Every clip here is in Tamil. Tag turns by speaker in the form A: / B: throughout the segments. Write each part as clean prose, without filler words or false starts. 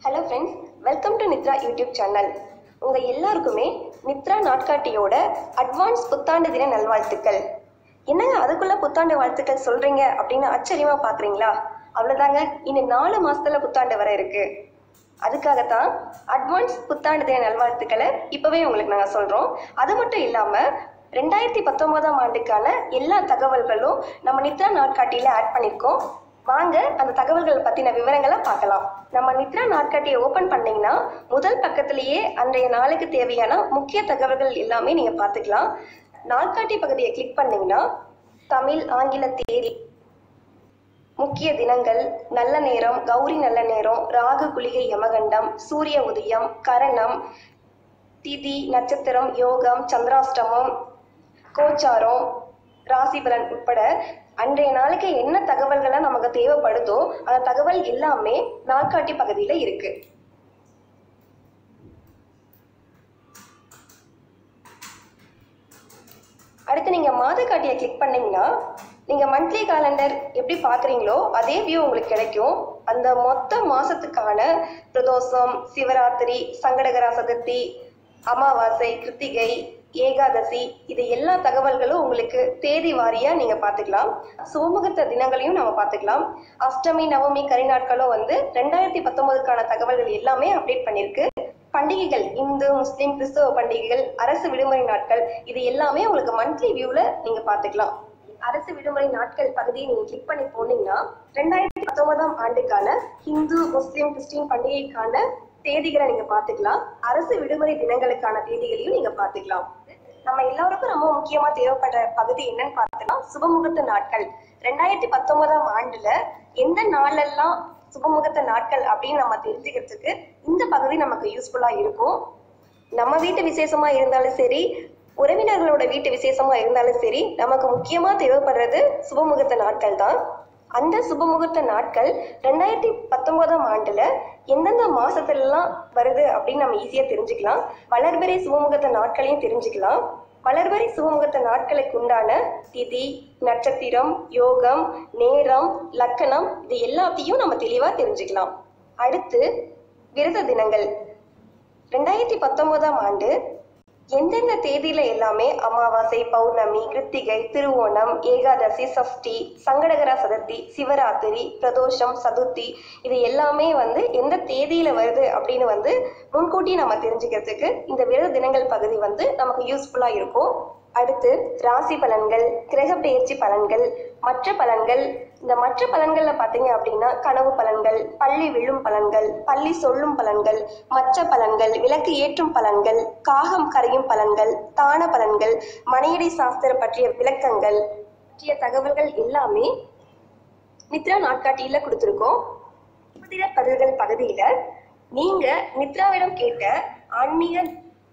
A: Hello friends, welcome to Nithra Youtube Channel. உங்க எல்லாருக்குமே நித்ரா நாட்காட்டியோட அட்வான்ஸ் புத்தாண்டு தின நல்வாழ்த்துக்கள். என்னங்க அதுக்குள்ள புத்தாண்டு வாழ்த்துக்கள் சொல்றீங்க அப்படின்னு ஆச்சரியமா பாக்குறீங்களா? அவ்வளவுதாங்க, இன்னும் 4 மாசத்துல புத்தாண்டு வர இருக்கு. அதுக்காகத்தான் அட்வான்ஸ் புத்தாண்டு தின நல்வாழ்த்துக்களை இப்பவே உங்களுக்கு நாங்க சொல்றோம். அது மட்டும் இல்லாம 2019ஆம் ஆண்டுக்கான எல்லா தகவல்களும் நம்ம நித்ரா நாட்காட்டியில ஆட் பண்ணிருக்கோம். வாங்க அந்த தகவல்கள் பத்தின விவரங்களை பார்க்கலாம். நம்ம நித்ரா நாட்காட்டியை ஓபன் பண்ணீங்கன்னா முதல் பக்கத்திலேயே அன்றைய நாளுக்கு தேவையான முக்கிய தகவல்கள் எல்லாமே நீங்க பார்த்துக்கலாம். நாட்காட்டி பகுதியை கிளிக் பண்ணீங்கன்னா தமிழ், ஆங்கில தேதி, முக்கிய தினங்கள், நல்ல நேரம், கௌரி நல்ல நேரம், ராகு குளிகை யமகண்டம், சூரிய உதயம், கரணம், திதி, நட்சத்திரம், யோகம், சந்திராஷ்டமம், கோச்சாரம், ராசி பலன் உட்பட அன்றைய நாளுக்கு என்ன தகவல்களை நமக்கு தேவைப்படுதோ அந்த தகவல் எல்லாமே நாட்காட்டி பகுதியில இருக்கு. அடுத்து நீங்க மாத காட்டியை கிளிக் பண்ணீங்கன்னா நீங்க மந்த்லி காலண்டர் எப்படி பாக்குறீங்களோ அதே வியூ உங்களுக்கு கிடைக்கும். அந்த மொத்த மாசத்துக்கான பிரதோஷம், சிவராத்திரி, சங்கடகரா சதுர்த்தி, அமாவாசை, கிருத்திகை, ஏகாதசி, இது எல்லா தகவல்களும் உங்களுக்கு தேதி வாரியா நீங்க பாத்துக்கலாம். சுபமுகூர்த்த தினங்களையும் நம்ம பாத்துக்கலாம். அஷ்டமி, நவமி, கரிநாட்களும் 2019க்கான தகவல்கள் எல்லாமே அப்டேட் பண்ணிருக்கு. பண்டிகைகள், இந்து, முஸ்லிம், கிறிஸ்தவ பண்டிகைகள், அரசு விடுமுறை நாட்கள், இது எல்லாமே உங்களுக்கு மந்த்லி வியூல நீங்க பாத்துக்கலாம். அரசு விடுமுறை நாட்கள் பகுதியை நீங்க கிளிக் பண்ணி போனீங்கன்னா 2019ஆம் ஆண்டுக்கான இந்து, முஸ்லிம், கிறிஸ்டின் பண்டிகைக்கான தேதிகளை நீங்க பாத்துக்கலாம். அரசு விடுமுறை தினங்களுக்கான தேதிகளையும் நீங்க பாத்துக்கலாம். நம்ம எல்லாருக்கும் ரொம்ப முக்கியமா தேவைப்படுற பகுதி என்னன்னு பார்த்தோம்னா சுபமுகூர்த்த நாட்கள். 2019ஆம் ஆண்டுல எந்த நாளெல்லாம் சுபமுகூர்த்த நாட்கள் அப்படின்னு நம்ம தெரிஞ்சுக்கிறதுக்கு இந்த பகுதி நமக்கு யூஸ்ஃபுல்லா இருக்கும். நம்ம வீட்டு விசேஷமா இருந்தாலும் சரி, உறவினர்களோட வீட்டு விசேஷமா இருந்தாலும் சரி, நமக்கு முக்கியமா தேவைப்படுறது சுபமுகூர்த்த நாட்கள் தான். அந்த சுபமுகூர்த்த நாட்கள் 2019ஆம் ஆண்டுல எந்தெந்த மாசத்துலலாம் வருது அப்படின்னு நம்ம ஈஸியா தெரிஞ்சுக்கலாம். வளர்பிறை சுபமுகூர்த்த நாட்களையும் தெரிஞ்சுக்கலாம். வளர்பிறை சுபமுகூர்த்த நாட்களுக்கு உண்டான திதி, நட்சத்திரம், யோகம், நேரம், லக்கணம், இது எல்லாத்தையும் நம்ம தெளிவா தெரிஞ்சுக்கலாம். அடுத்து விரத தினங்கள். 2019ஆம் ஆண்டு எந்தெந்த தேதியில எல்லாமே அமாவாசை, பௌர்ணமி, கிருத்திகை, திருவோணம், ஏகாதசி, சஷ்டி, சங்கடகரா சதுர்த்தி, சிவராத்திரி, பிரதோஷம், சதுர்த்தி, இது எல்லாமே எந்த தேதியில வருது அப்படின்னு முன்கூட்டியே நம்ம தெரிஞ்சுக்கிறதுக்கு இந்த விரத தினங்கள் பகுதி நமக்கு யூஸ்ஃபுல்லா இருக்கும். அடுத்து ராசி பலன்கள், கிரகப்பெயர்ச்சி பலன்கள், மற்ற பலன்கள். இந்த மற்ற பலன்கள்ல பாத்தீங்க அப்படின்னா கனவு பலன்கள், பள்ளி விழும் பலன்கள், பள்ளி சொல்லும் பலன்கள், மற்ற பலன்கள், விளக்கு ஏற்றும் பலன்கள், காகம் கரையும் பலன்கள், தான பலன்கள், மனையடை சாஸ்திரம் பற்றிய விளக்கங்கள் பற்றிய தகவல்கள் எல்லாமே நித்ரா நாட்காட்டியில கொடுத்துருக்கோம். ஜோதிடர் பதில்கள் பகுதியில நீங்க நித்ராவிடம் கேட்ட ஆன்மீக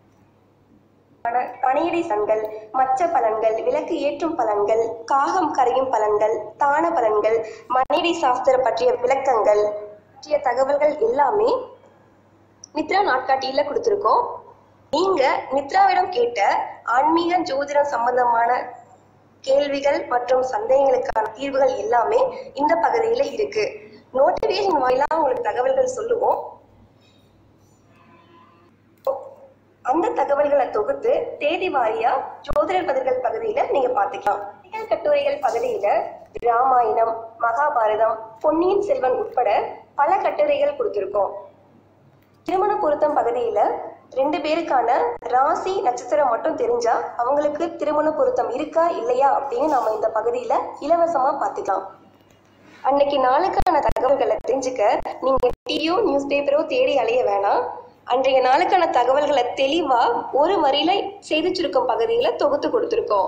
A: மனையடை சன்கள், மற்ற பலன்கள், விளக்கு ஏற்றும் பலன்கள், காகம் கரையும் பலன்கள், தான பலன்கள், மனையடை சாஸ்திரம் பற்றிய விளக்கங்கள் பற்றிய தகவல்கள் எல்லாமே நித்ரா நாட்காட்டியில கொடுத்துருக்கோம். நீங்க நித்ராவிடம் கேட்ட ஆன்மீக ஜோதிடம் சம்பந்தமான கேள்விகள் மற்றும் சந்தேகங்களுக்கான தீர்வுகள் எல்லாமே இந்த பகுதியில இருக்கு. நோட்டிபிகேஷன் வாயிலா உங்களுக்கு தகவல்கள் சொல்லுவோம். அந்த தகவல்களை தொகுத்து தேதி வாரியா ஜோதிடர் பதில்கள் பகுதியில நீங்க பாத்துக்கலாம். கட்டுரைகள் பகுதியில ராமாயணம், மகாபாரதம், பொன்னியின் செல்வன் உட்பட பல கட்டுரைகள் கொடுத்திருக்கோம். திருமண பொருத்தம் பகுதியில 2 பேருக்கான ராசி, நட்சத்திரம் மட்டும் தெரிஞ்சா அவங்களுக்கு திருமண பொருத்தம் இருக்கா இல்லையா அப்படின்னு நம்ம இந்த பகுதியில இலவசமா பாத்துக்கலாம். அன்னைக்கு நாளுக்கான தகவல்களை தெரிஞ்சுக்க நீங்க டிவியோ, நியூஸ் பேப்பரோ தேடி அலைய வேணாம். அன்றைய நாளுக்கான தகவல்களை தெளிவா ஒரு வரியில செய்தி சுருக்கம் பகுதியில தொகுத்து கொடுத்திருக்கோம்.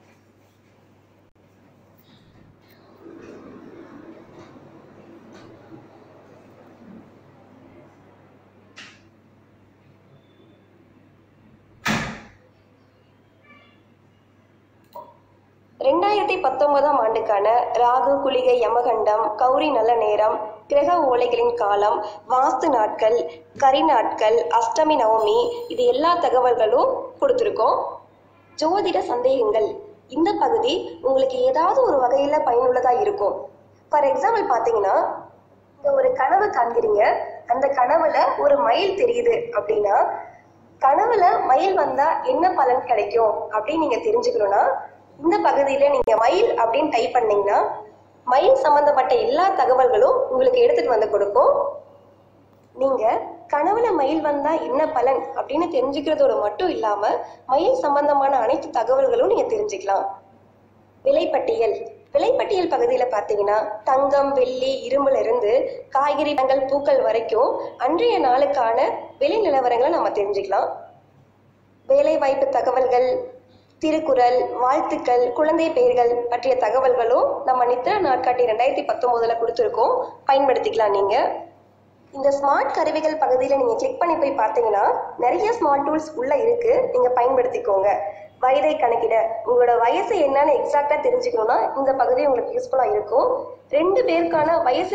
A: ஆண்டுக்கான ராகு குளிகை யமகண்டம், கௌரி நல்ல நேரம், கிரக ஓலைகளின் காலம், வாஸ்து நாட்கள், கரி நாட்கள், அஷ்டமி, நவமி, இது எல்லா தகவல்களும் கொடுத்துருக்கோம். ஜோதிட சந்தேகங்கள், இந்த பகுதி உங்களுக்கு ஏதாவது ஒரு வகையில பயனுள்ளதா இருக்கும். ஃபார் எக்ஸாம்பிள் பார்த்தீங்கன்னா, இந்த ஒரு கனவு காண்கிறீங்க. அந்த கனவுல ஒரு மயில் தெரியுது அப்படின்னா கனவுல மயில் வந்தா என்ன பலன் கிடைக்கும் அப்படின்னு நீங்க தெரிஞ்சுக்கணும்னா இந்த பகுதியில நீங்க மயில் அப்படின்னு டைப் பண்ணீங்கன்னா மயில் சம்பந்தப்பட்ட எல்லா தகவல்களும் உங்களுக்கு எடுத்துட்டு வந்து கொடுக்கும். நீங்க கனவுல மயில் வந்தா என்ன பலன் அப்படின்னு தெரிஞ்சுக்கிறதோட மட்டும் இல்லாம மயில் சம்பந்தமான அனைத்து தகவல்களும் நீங்க தெரிஞ்சுக்கலாம். விலைப்பட்டியல் விலைப்பட்டியல் பகுதியில பாத்தீங்கன்னா தங்கம், வெள்ளி, இரும்புல இருந்து காய்கறி, பழங்கள், பூக்கள் வரைக்கும் அன்றைய நாளுக்கான விலை நிலவரங்களை நம்ம தெரிஞ்சுக்கலாம். வேலை வாய்ப்பு தகவல்கள், திருக்குறள், வாழ்த்துக்கள், குழந்தை பெயர்கள் பற்றிய தகவல்களும் நம்ம நித்ரா நாட்காட்டி 2019 கொடுத்துருக்கோம். பயன்படுத்திக்கலாம். நீங்க இந்த ஸ்மார்ட் கருவிகள் பகுதியில் நீங்க கிளிக் பண்ணி போய் பார்த்தீங்கன்னா நிறைய ஸ்மார்ட் டூல்ஸ் உள்ள இருக்கு. நீங்க பயன்படுத்திக்கோங்க. வயதை கணக்கிட உங்களோட வயசு என்னன்னு எக்ஸாக்டா தெரிஞ்சுக்கணும்னா இந்த பகுதி உங்களுக்கு யூஸ்ஃபுல்லா இருக்கும். 2 பேருக்கான வயசு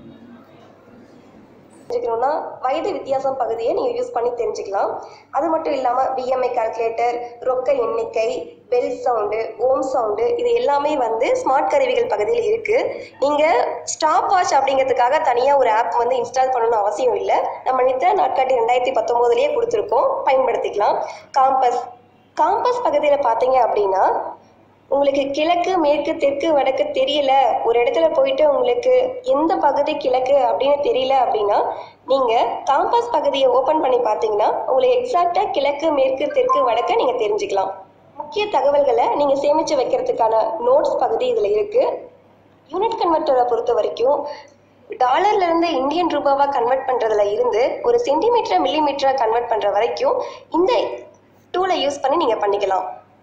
A: வயது வித்தியாசம் பகுதியை நீங்க யூஸ் பண்ணி தெரிஞ்சுக்கலாம். அது மட்டும் இல்லாம பிஎம்ஐ கால்குலேட்டர், ரொக்க எண்ணிக்கை, பெல் சவுண்டு, ஓம் சவுண்டு, இது எல்லாமே ஸ்மார்ட் கருவிகள் பகுதியில் இருக்கு. நீங்க ஸ்டாப் வாட்ச் அப்படிங்கிறதுக்காக தனியா ஒரு ஆப் இன்ஸ்டால் பண்ணணும்னு அவசியம் இல்லை. நம்ம நித்ரா நாட்காட்டி 2019 கொடுத்துருக்கோம். பயன்படுத்திக்கலாம். காம்பஸ் பகுதியில் பார்த்தீங்க அப்படின்னா உங்களுக்கு கிழக்கு, மேற்கு, தெற்கு, வடக்கு தெரியல, ஒரு இடத்துல போயிட்டு உங்களுக்கு எந்த பகுதி கிழக்கு அப்படின்னு தெரியல அப்படின்னா நீங்க காம்பஸ் பகுதியை ஓபன் பண்ணி பார்த்தீங்கன்னா உங்களுக்கு எக்ஸாக்டா கிழக்கு, மேற்கு, தெற்கு, வடக்க நீங்க தெரிஞ்சுக்கலாம். முக்கிய தகவல்களை நீங்க சேமிச்சு வைக்கிறதுக்கான நோட்ஸ் பகுதி இதுல இருக்கு. யூனிட் கன்வெர்ட்டரை பொறுத்த வரைக்கும் டாலர்ல இருந்து இந்தியன் ரூபாவா கன்வெர்ட் பண்றதுல இருந்து ஒரு சென்டிமீட்டர், மில்லிமீட்டரா கன்வெர்ட் பண்ற வரைக்கும் இந்த டூலை யூஸ் பண்ணி நீங்க பண்ணிக்கலாம்.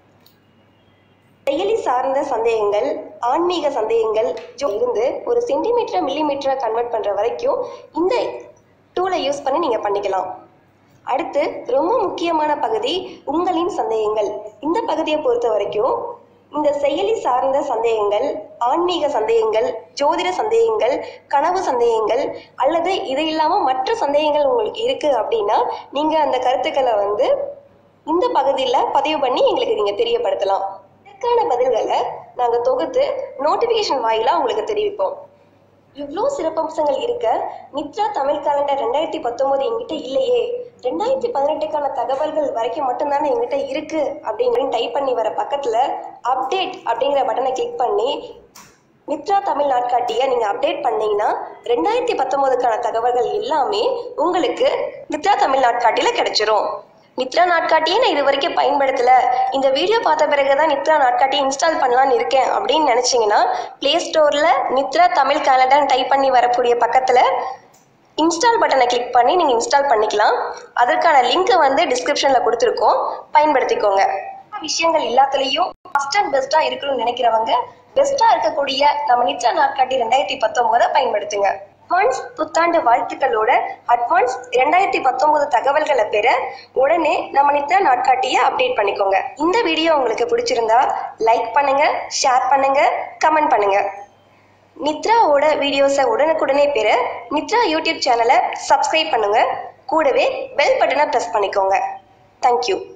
A: செயலி சார்ந்த சந்தேகங்கள், ஆன்மீக சந்தேகங்கள் இருந்து ஒரு சென்டிமீட்டர், மில்லிமீட்டரா கன்வெர்ட் பண்ற வரைக்கும் இந்த டூலை யூஸ் பண்ணி நீங்க பண்ணிக்கலாம். அடுத்து ரொம்ப முக்கியமான பகுதி உங்களின் சந்தேகங்கள். இந்த பகுதியை பொறுத்த வரைக்கும் இந்த செயலி சார்ந்த சந்தேகங்கள், ஆன்மீக சந்தேகங்கள், ஜோதிட சந்தேகங்கள், கனவு சந்தேகங்கள் அல்லது இது இல்லாம மற்ற சந்தேகங்கள் உங்களுக்கு இருக்கு அப்படின்னா நீங்க அந்த கருத்துக்களை இந்த பகுதியில் பதிவு பண்ணி எங்களுக்கு நீங்க தெரியப்படுத்தலாம். இதற்கான பதில்களை நாங்க தொகுத்து நோட்டிபிகேஷன் வாயிலா உங்களுக்கு தெரிவிப்போம். இவ்வளோ சிறப்பம்சங்கள் இருக்க நித்ரா தமிழ் காலண்டர் 2019 எங்கிட்ட இல்லையே, 2018க்கான தகவல்கள் வரைக்கும் மட்டும்தானே எங்கிட்ட இருக்கு அப்படின்னு டைப் பண்ணி வர பக்கத்துல அப்டேட் அப்படிங்கிற பட்டனை கிளிக் பண்ணி நித்ரா தமிழ் நாட்காட்டியை நீங்க அப்டேட் பண்ணீங்கன்னா 2019க்கான தகவல்கள் எல்லாமே உங்களுக்கு நித்ரா தமிழ் நாட்காட்டியில கிடைச்சிரும். நித்ரா நாட்காட்டியை நான் இது வரைக்கும் பயன்படுத்தல, இந்த வீடியோ பார்த்த பிறகுதான் நித்ரா நாட்காட்டியை இன்ஸ்டால் பண்ணலான்னு இருக்கேன் அப்படின்னு நினைச்சீங்கன்னா பிளே ஸ்டோர்ல நித்ரா தமிழ் காலண்டர் டைப் பண்ணி வரக்கூடிய பக்கத்துல இன்ஸ்டால் பட்டனை கிளிக் பண்ணி நீங்க இன்ஸ்டால் பண்ணிக்கலாம். அதற்கான லிங்க் டிஸ்கிரிப்ஷன்ல கொடுத்துருக்கோம். பயன்படுத்திக்கோங்க. விஷயங்கள் எல்லாத்துலயும் ஃபர்ஸ்ட் அண்ட் பெஸ்டா இருக்கணும்னு நினைக்கிறவங்க பெஸ்டா இருக்கக்கூடிய நம்ம நித்ரா நாட்காட்டி 2019 பயன்படுத்துங்க. அட்வான்ஸ் புத்தாண்டு வாழ்த்துக்களோட அட்வான்ஸ் 2019 தகவல்களை பெற உடனே நம்ம நித்ரா நாட்காட்டியை அப்டேட் பண்ணிக்கோங்க. இந்த வீடியோ உங்களுக்கு பிடிச்சிருந்தா லைக் பண்ணுங்க, ஷேர் பண்ணுங்க, கமெண்ட் பண்ணுங்க. நித்ராவோட வீடியோஸை உடனுக்குடனே பெற நித்ரா யூடியூப் சேனலை சப்ஸ்கிரைப் பண்ணுங்க. கூடவே பெல் பட்டனை பிரஸ் பண்ணிக்கோங்க. தேங்க்யூ.